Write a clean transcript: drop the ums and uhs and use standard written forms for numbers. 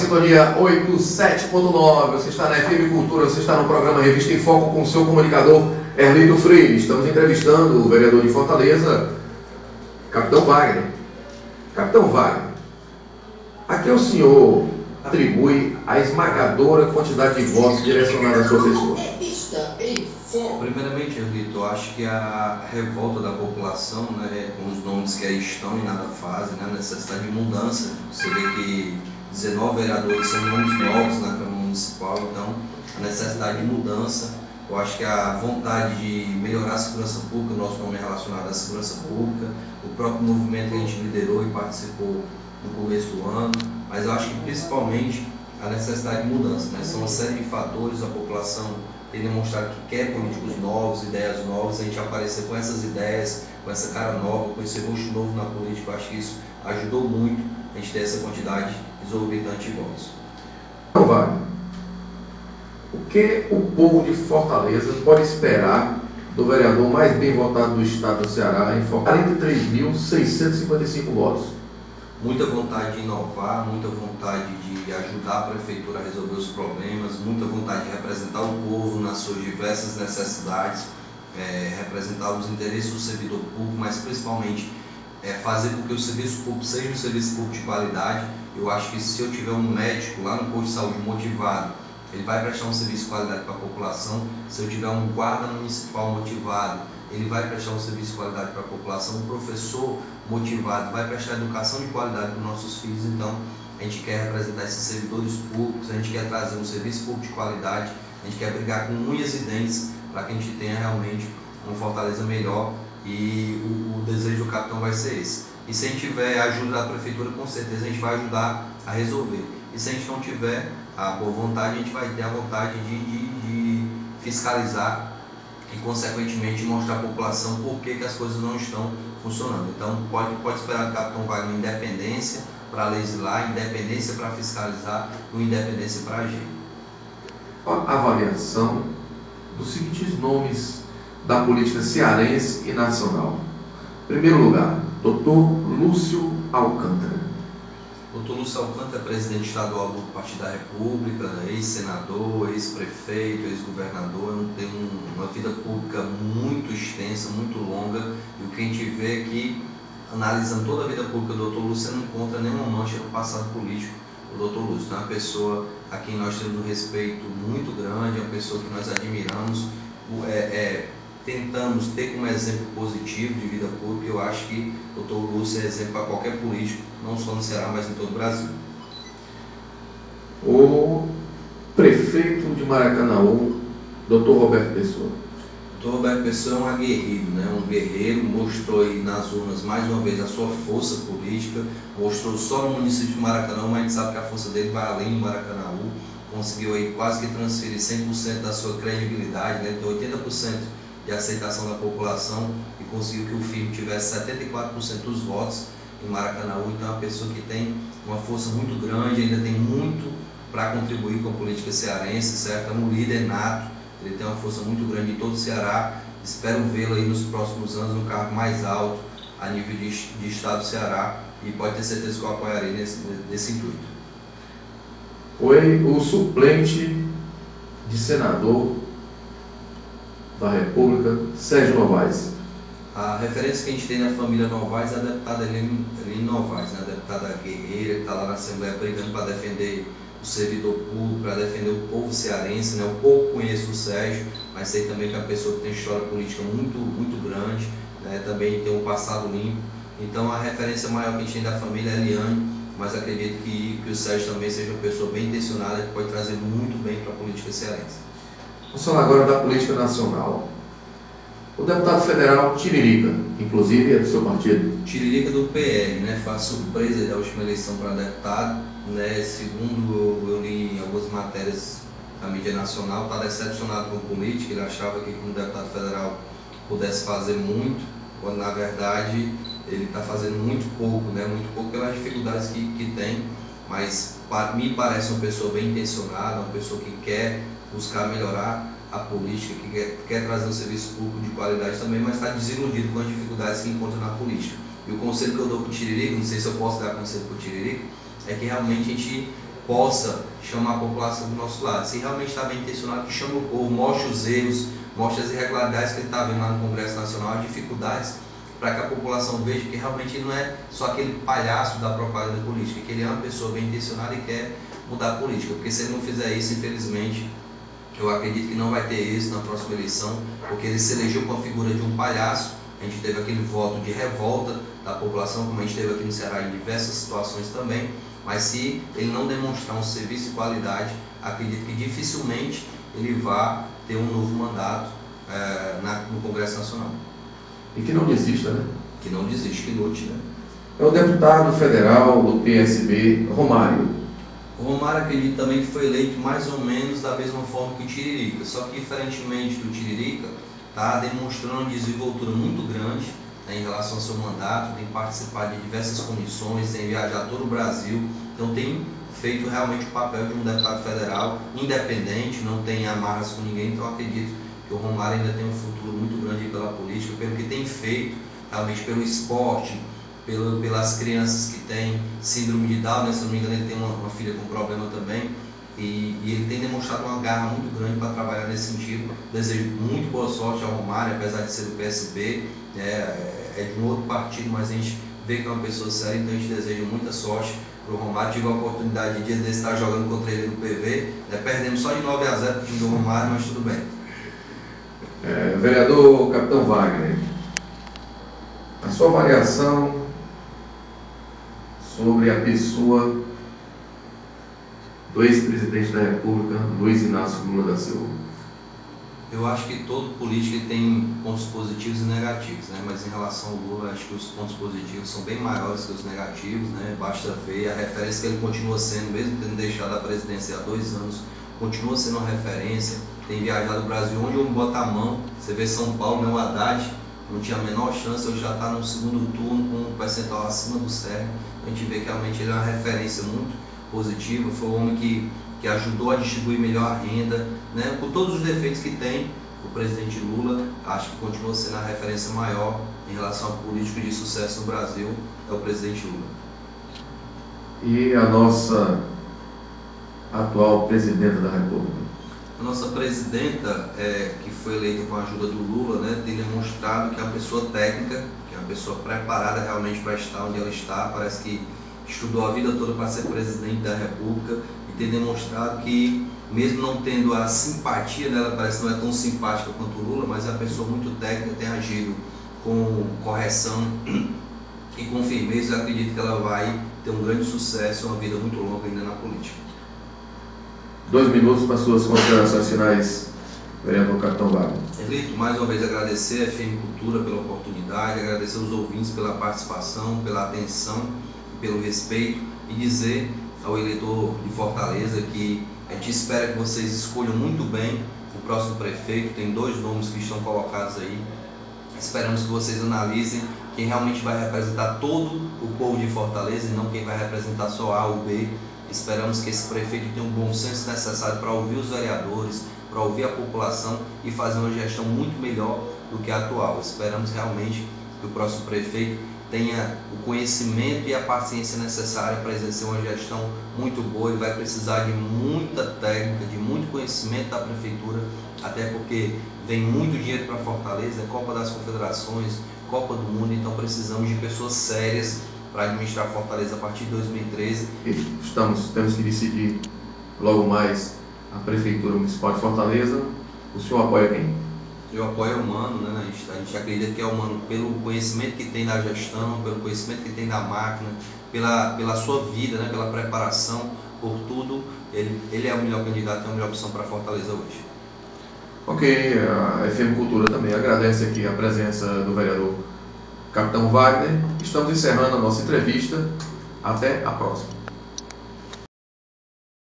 Sintonia 87.9, você está na FM Cultura, você está no programa Revista em Foco com o seu comunicador Erlindo Freire. Estamos entrevistando o vereador de Fortaleza, Capitão Wagner. Capitão Wagner, a que o senhor atribui a esmagadora quantidade de votos direcionados à sua pessoa? Primeiramente, Erlito, eu acho que a revolta da população, com os nomes que aí estão e nada fazem, a necessidade de mudança. Você vê que 19 vereadores são nomes novos na Câmara Municipal, então a necessidade de mudança. Eu acho que a vontade de melhorar a segurança pública, o nosso nome é relacionado à segurança pública, o próprio movimento que a gente liderou e participou no começo do ano, mas eu acho que principalmente a necessidade de mudança. São uma série de fatores, a população tem demonstrado que quer políticos novos, ideias novas, a gente aparecer com essas ideias, com essa cara nova, com esse rosto novo na política. Eu acho que isso ajudou muito a gente ter essa quantidade exorbitante de votos. Então, Wagner, o que o povo de Fortaleza pode esperar do vereador mais bem votado do estado do Ceará em 43.655 votos? Muita vontade de inovar, muita vontade de ajudar a prefeitura a resolver os problemas, muita vontade de representar o povo nas suas diversas necessidades, representar os interesses do servidor público, mas principalmente fazer com que o serviço público seja um serviço público de qualidade. Eu acho que se eu tiver um médico lá no posto de saúde motivado, ele vai prestar um serviço de qualidade para a população. Se eu tiver um guarda municipal motivado, ele vai prestar um serviço de qualidade para a população. Um professor motivado vai prestar educação de qualidade para os nossos filhos. Então, a gente quer representar esses servidores públicos, a gente quer trazer um serviço público de qualidade, a gente quer brigar com unhas e dentes para que a gente tenha realmente uma Fortaleza melhor, e o desejo do capitão vai ser esse. E se a gente tiver a ajuda da prefeitura, com certeza a gente vai ajudar a resolver. E se a gente não tiver a boa vontade, a gente vai ter a vontade de fiscalizar e, consequentemente, mostrar à população por que as coisas não estão funcionando. Então, pode esperar do capitão Wagner independência para legislar, independência para fiscalizar e independência para agir. A avaliação dos seguintes nomes da política cearense e nacional. Em primeiro lugar, Dr. Lúcio Alcântara. Dr. Lúcio Alcântara é presidente estadual do Partido da República, ex-senador, ex-prefeito, ex-governador, tem uma vida pública muito extensa, muito longa, e o que a gente vê é que, analisando toda a vida pública do Dr. Lúcio, você não encontra nenhuma mancha no passado político do Dr. Lúcio. É uma pessoa a quem nós temos um respeito muito grande, é uma pessoa que nós admiramos, tentamos ter como exemplo positivo de vida pública. Eu acho que o Dr. Lúcio é exemplo para qualquer político, não só no Ceará, mas em todo o Brasil. O prefeito de Maracanaú, Dr. Roberto Pessoa. O Dr. Roberto Pessoa é um aguerrido, um guerreiro, mostrou aí nas urnas mais uma vez a sua força política, mostrou só no município de Maracanaú, mas a gente sabe que a força dele vai além de Maracanaú, conseguiu aí quase que transferir 100% da sua credibilidade, tem 80% de aceitação da população, e conseguiu que o filho tivesse 74% dos votos em Maracanaú. Então é uma pessoa que tem uma força muito grande, ainda tem muito para contribuir com a política cearense, certo? É um líder nato, ele tem uma força muito grande em todo o Ceará. Espero vê-lo aí nos próximos anos no cargo mais alto a nível de estado do Ceará, e pode ter certeza que eu apoiarei nesse intuito. Foi o suplente de senador da República, Sérgio Novaes. A referência que a gente tem na família Novaes é a deputada Eline Novaes, a deputada guerreira que está lá na Assembleia brigando para defender o servidor público, para defender o povo cearense. Eu pouco conheço o Sérgio, mas sei também que é uma pessoa que tem história política muito, muito grande, também tem um passado limpo. Então a referência maior que a gente tem da família é a Eliane, mas acredito que o Sérgio também seja uma pessoa bem intencionada, que pode trazer muito bem para a política cearense. Vamos falar agora da política nacional. O deputado federal Tiririca, inclusive é do seu partido. Tiririca do PR, foi a surpresa da última eleição para deputado. Segundo eu li em algumas matérias da mídia nacional, está decepcionado com a política. Ele achava que como deputado federal pudesse fazer muito, quando na verdade ele está fazendo muito pouco pelas dificuldades que tem, mas me parece uma pessoa bem intencionada, uma pessoa que quer buscar melhorar a política, que quer trazer um serviço público de qualidade também, mas está desiludido com as dificuldades que encontra na política. E o conselho que eu dou para o Tiririca, não sei se eu posso dar conselho para o Tiririca, é que realmente a gente possa chamar a população do nosso lado. Se realmente está bem intencionado, que chame o povo, mostre os erros, mostre as irregularidades que ele está vendo lá no Congresso Nacional, as dificuldades, para que a população veja que realmente ele não é só aquele palhaço da propaganda política, que ele é uma pessoa bem intencionada e quer mudar a política. Porque se ele não fizer isso, infelizmente, eu acredito que não vai ter êxito na próxima eleição, porque ele se elegeu com a figura de um palhaço. A gente teve aquele voto de revolta da população, como a gente teve aqui no Ceará em diversas situações também, mas se ele não demonstrar um serviço de qualidade, acredito que dificilmente ele vai ter um novo mandato no Congresso Nacional. E que não desista, né? Que não desiste, que lute, né? É o deputado federal do PSB, Romário. O Romário, acredito também que foi eleito mais ou menos da mesma forma que o Tiririca, só que diferentemente do Tiririca, está demonstrando uma desenvoltura muito grande, né, em relação ao seu mandato, tem participado de diversas comissões, tem viajado todo o Brasil, então tem feito realmente o papel de um deputado federal independente, não tem amarras com ninguém, então acredito que o Romário ainda tem um futuro muito grande pela política, pelo que tem feito, realmente pelo esporte, pelas crianças que têm síndrome de Down, né? Se não me engano ele tem uma filha com problema também, e ele tem demonstrado uma garra muito grande para trabalhar nesse sentido. Desejo muito boa sorte ao Romário, apesar de ser do PSB, é de um outro partido, mas a gente vê que é uma pessoa séria, então a gente deseja muita sorte para o Romário. Tive a oportunidade de dia desse estar jogando contra ele no PV, perdemos só de 9-0 para o time do Romário, mas tudo bem. Vereador Capitão Wagner, a sua avaliação sobre a pessoa do ex-presidente da República, Luiz Inácio Lula da Silva? Eu acho que todo político tem pontos positivos e negativos, né? Mas em relação ao Lula, acho que os pontos positivos são bem maiores que os negativos, né? Basta ver a referência que ele continua sendo, mesmo tendo deixado a presidência há 2 anos, continua sendo uma referência, tem viajado o Brasil onde eu boto a mão. Você vê São Paulo, né? O Haddad não tinha a menor chance, hoje já está no segundo turno com um percentual acima do Sérgio. A gente vê que realmente ele é uma referência muito positiva, foi um homem que ajudou a distribuir melhor a renda, né? Com todos os defeitos que tem o presidente Lula, acho que continua sendo a referência maior em relação a político de sucesso no Brasil, é o presidente Lula. E a nossa atual presidenta da República? A nossa presidenta, que foi eleita com a ajuda do Lula, né, tem demonstrado que é uma pessoa técnica, que é uma pessoa preparada realmente para estar onde ela está. Parece que estudou a vida toda para ser presidente da República e tem demonstrado que, mesmo não tendo a simpatia dela, parece que não é tão simpática quanto o Lula, mas é uma pessoa muito técnica, tem agido com correção e com firmeza. Eu acredito que ela vai ter um grande sucesso e uma vida muito longa ainda na política. 2 minutos para suas considerações finais, vereador Capitão Wagner. Elito, mais uma vez agradecer a FM Cultura pela oportunidade, agradecer aos ouvintes pela participação, pela atenção, pelo respeito, e dizer ao eleitor de Fortaleza que a gente espera que vocês escolham muito bem o próximo prefeito. Tem 2 nomes que estão colocados aí. Esperamos que vocês analisem quem realmente vai representar todo o povo de Fortaleza e não quem vai representar só A ou B. Esperamos que esse prefeito tenha um bom senso necessário para ouvir os vereadores, para ouvir a população e fazer uma gestão muito melhor do que a atual. Esperamos realmente que o próximo prefeito tenha o conhecimento e a paciência necessária para exercer uma gestão muito boa, e vai precisar de muita técnica, de muito conhecimento da prefeitura, até porque vem muito dinheiro para Fortaleza, Copa das Confederações, Copa do Mundo, então precisamos de pessoas sérias para administrar Fortaleza a partir de 2013. Temos que decidir logo mais a Prefeitura Municipal de Fortaleza. O senhor apoia quem? Eu apoio o Mano, né? A gente acredita que é o Mano pelo conhecimento que tem da gestão, pelo conhecimento que tem da máquina, pela sua vida, né? Pela preparação, por tudo. Ele é o melhor candidato, é a melhor opção para Fortaleza hoje. Ok, a FM Cultura também agradece aqui a presença do vereador Capitão Wagner. Estamos encerrando a nossa entrevista. Até a próxima.